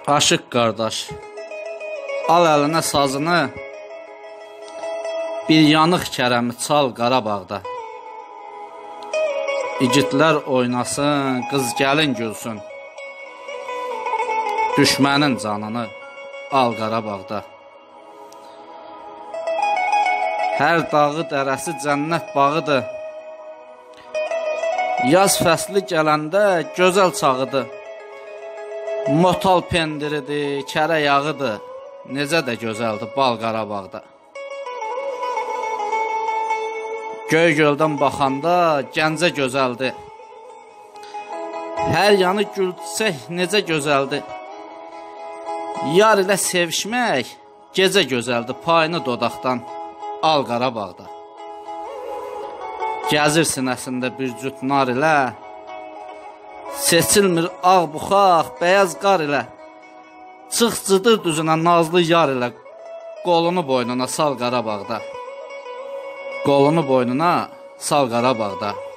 Aşıq qardaş, al əlinə sazını, bir yanıq kərəmi çal Qarabağda. İgidlər oynasın, qız gəlin gülsün, düşmənin canını al Qarabağda. Hər dağı dərəsi cənnət bağıdır, yaz fəsli gələndə gözəl çağıdır. Motal pendiridir, kərə yağıdır, necə də gözəldir bal Qarabağda. Göy göldən baxanda Gəncə gözəldir, hər yanı gül çiçək necə gözəldir. Yar ilə sevişmək gecə gözəldir, payını dodaqdan al Qarabağda. Gəzir sinəsində bir cüt nar ilə, seçilmir ağ buxaq, bəyaz qar ilə. Çıx cıdır düzünə nazlı yar ilə, qolunu boynuna sal Qarabağda. Qolunu boynuna sal Qarabağda.